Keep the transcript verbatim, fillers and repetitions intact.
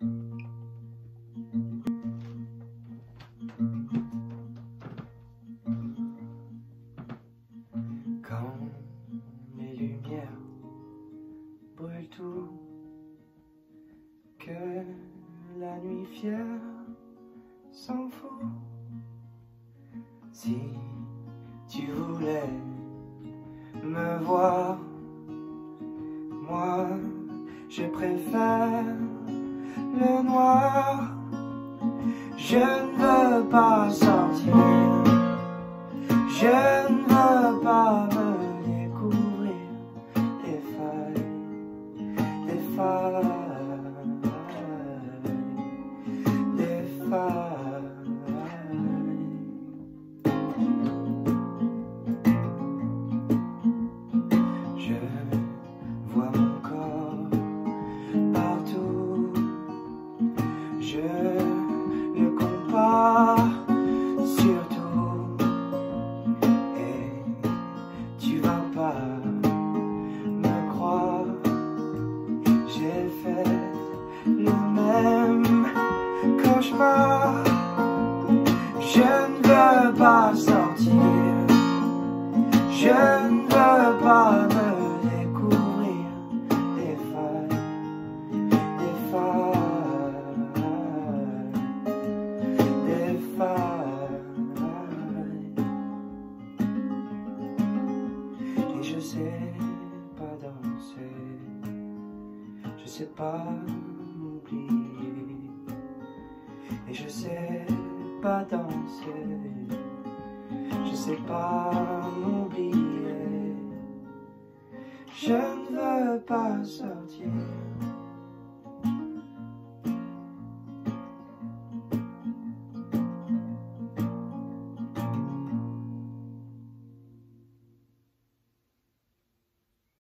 Quand les lumières brûlent tout, que la nuit fière s'en fout. Si tu voulais me voir, moi je préfère le noir. Je ne veux pas sortir, je ne veux pas me découvrir des failles, des failles, des failles. Je vois mon corps partout, je le compare surtout, et tu vas pas me croire, j'ai fait le même cauchemar. Je ne veux pas sortir, je ne veux pas me découvrir des failles, des failles, des failles. Et je sais pas danser, je sais pas m'oublier. Et je sais pas danser, je sais pas m'oublier. Je ne veux pas sortir,